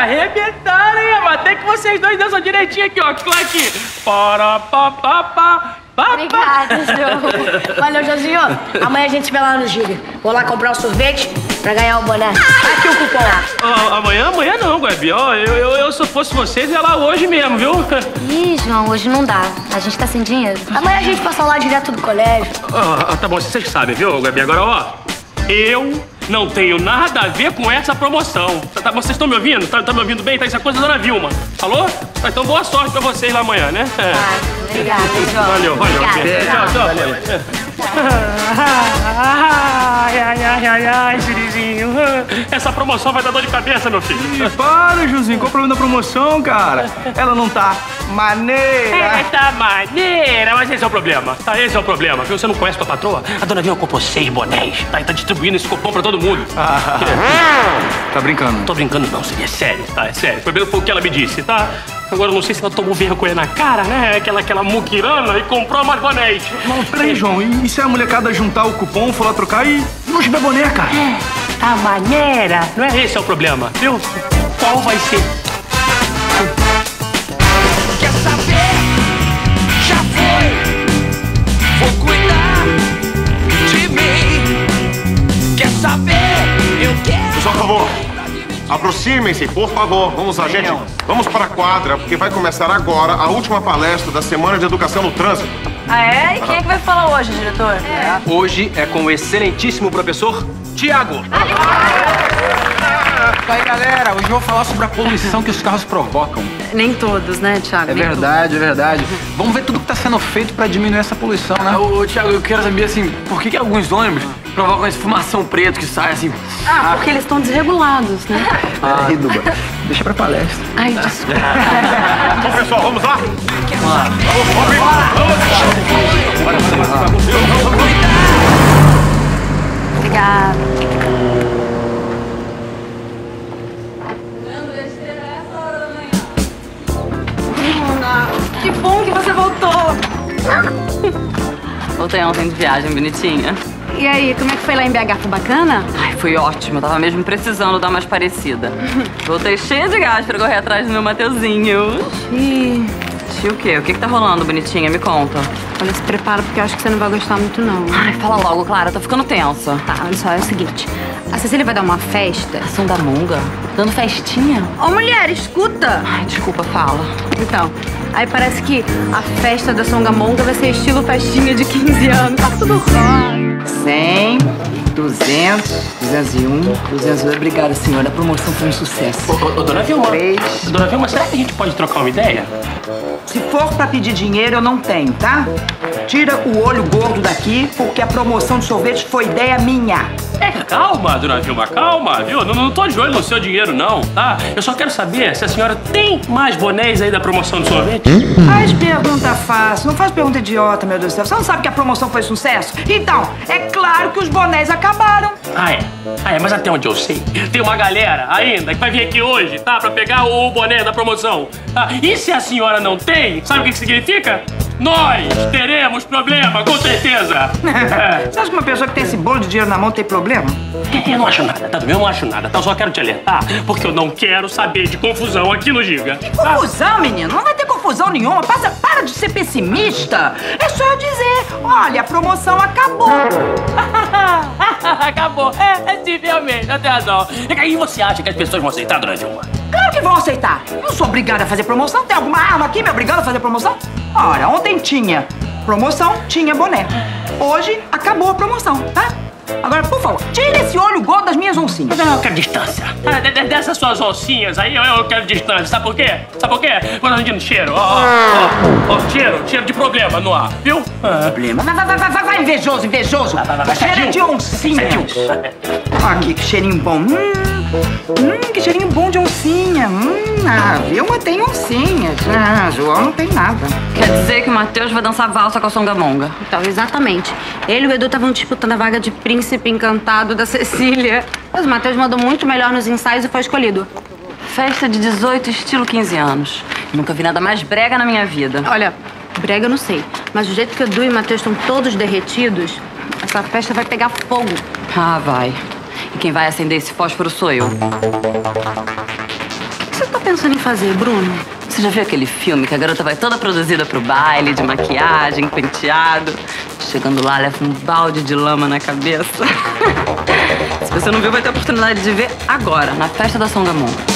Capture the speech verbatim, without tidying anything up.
arrebentaram, hein? Mas tem que vocês dois dançam direitinho aqui, ó. Claque. Para, pa, pa, pa. Obrigada, Jô. Valeu, Josinho. Amanhã a gente vai lá no Giga. Vou lá comprar um sorvete pra ganhar o boné. Aqui o cupom. Ah, amanhã? Amanhã não, Gabi. Ó, eu, eu, eu, se eu fosse vocês, ia lá hoje mesmo, viu? Ih, João, hoje não dá. A gente tá sem dinheiro. Amanhã a gente passa lá direto do colégio. Ah, tá bom, vocês sabem, viu, Gabi? Agora, ó, eu não tenho nada a ver com essa promoção. Tá, vocês estão me ouvindo? Tá, tá me ouvindo bem? Tá, isso é coisa da Dona Vilma. Falou? Tá, então boa sorte pra vocês lá amanhã, né? É. Ah, obrigada, João. Valeu, valeu. Obrigada. Tchau, tchau. Valeu. Ai, ai, ai, ai, ai, Sirizinho. Essa promoção vai dar dor de cabeça, meu filho. Ih, para, Josinho. Qual o problema da promoção, cara? Ela não tá maneira. É, tá maneira, mas esse é o problema. Tá, esse é o problema. Viu? Você não conhece tua patroa? A Dona Vilma comprou seis bonés. Tá, e tá distribuindo esse cupom pra todo mundo. Ah, tá brincando? Não tô brincando não, seria sério, tá? É sério. Primeiro foi o que ela me disse, tá? Agora eu não sei se ela tomou vergonha na cara, né? Aquela, aquela muquirana e comprou mais bonés. Não, peraí, João. E, e se a molecada juntar o cupom, for lá trocar e não tiver boné, cara? É, tá maneira. Não é esse é o problema, viu? Qual vai ser? Quer saber? Já foi. Vou cuidar de mim. Quer saber? Eu quero. Por favor, aproximem-se, por favor. Vamos lá, gente. Vamos para a quadra, porque vai começar agora a última palestra da Semana de Educação no Trânsito. Ah, é? E quem é que vai falar hoje, diretor? É. Hoje é com o excelentíssimo professor Tiago. Aí, galera, hoje eu vou falar sobre a poluição que os carros provocam. Nem todos, né, Thiago? É verdade, é verdade. Vamos ver tudo que tá sendo feito pra diminuir essa poluição, né? Ô, Tiago, eu quero saber, assim, por que, que alguns ônibus provocam esse fumação preto que sai, assim... Ah, porque eles estão desregulados, né? Ah, aí, Duba, deixa pra palestra. Ai, desculpa. Então, pessoal, vamos lá? Vamos lá. Obrigada. Bruna, que bom que você voltou. Voltei ontem de viagem, bonitinha. E aí, como é que foi lá em B H? Foi bacana? Ai, foi ótimo. Eu tava mesmo precisando dar mais parecida. Voltei cheia de gás pra correr atrás do meu Mateuzinho. Ih, Tio, o quê? O que que tá rolando, bonitinha? Me conta. olha, se prepara porque eu acho que você não vai gostar muito, não. Ai, fala logo, Clara. Eu tô ficando tensa. Tá, olha só, é o seguinte. A Cecília vai dar uma festa. Songamonga? Dando festinha? Ô, mulher, escuta! Ai, desculpa, fala. Então, aí parece que a festa da Songamonga vai ser estilo festinha de quinze anos. Tá tudo rosa. cem, duzentos, duzentos e um, duzentos e dois. Obrigada, senhora. A promoção foi um sucesso. Ô, ô, ô dona Vilma, três. Dona Vilma, será que a gente pode trocar uma ideia? Se for pra pedir dinheiro, eu não tenho, tá? Tira o olho gordo daqui, porque a promoção de sorvete foi ideia minha. É, calma, dona Vilma, calma, viu? Não, não tô de olho no seu dinheiro, não, tá? Eu só quero saber se a senhora tem mais bonés aí da promoção de sorvete. Faz pergunta fácil, não faz pergunta idiota, meu Deus do céu. Você não sabe que a promoção foi sucesso? Então, é claro que os bonés acabaram. Ah, é? Ah, é, mas até onde eu sei, tem uma galera ainda que vai vir aqui hoje, tá? Pra pegar o boné da promoção. Tá? E se a senhora não tem, sabe o que que significa? Nós teremos problema, com certeza. É. Você acha que uma pessoa que tem esse bolo de dinheiro na mão tem problema? Eu não acho nada, tá? Eu não acho nada, tá? Eu só quero te alertar, porque eu não quero saber de confusão aqui no Giga. Que confusão, menino? Não vai ter confusão nenhuma. Passa, para de ser pessimista. É só eu dizer, olha, a promoção acabou. Acabou. É, é sim, realmente, até razão. E aí você acha que as pessoas vão aceitar, dona Dilma? Claro que vão aceitar. Eu não sou obrigada a fazer promoção. Tem alguma arma aqui me obrigando a fazer promoção? Ora, ontem tinha promoção, tinha boné. Hoje acabou a promoção, tá? Agora, por favor, tira esse olho gordo das minhas oncinhas. Mas eu quero distância. Ah, de, de, dessas suas oncinhas aí, eu, eu quero distância. Sabe por quê? Sabe por quê? Quando a gente cheiro, ó, ó, ó, cheiro, cheiro de problema no ar, viu? Problema? Vai, vai, vai, vai, vai, invejoso, invejoso. Vai, vai, vai, vai, cheiro de oncinha. Aqui, que cheirinho bom. Hum, hum, que cheirinho bom de oncinha. Hum, a Vilma tem oncinhas. Ah, João não tem nada. Quer dizer que o Matheus vai dançar valsa com a Songamonga? Então, exatamente. Ele e o Edu estavam disputando a vaga de príncipe encantado da Cecília. Mas o Matheus mandou muito melhor nos ensaios e foi escolhido. Festa de dezoito, estilo quinze anos. Nunca vi nada mais brega na minha vida. Olha, brega eu não sei, mas do jeito que o Edu e o Matheus estão todos derretidos, essa festa vai pegar fogo. Ah, vai. E quem vai acender esse fósforo sou eu. O que fazer, Bruno? Você já viu aquele filme que a garota vai toda produzida pro baile, de maquiagem, penteado? Chegando lá, leva um balde de lama na cabeça. Se você não viu, vai ter a oportunidade de ver agora, na festa da Songamonga.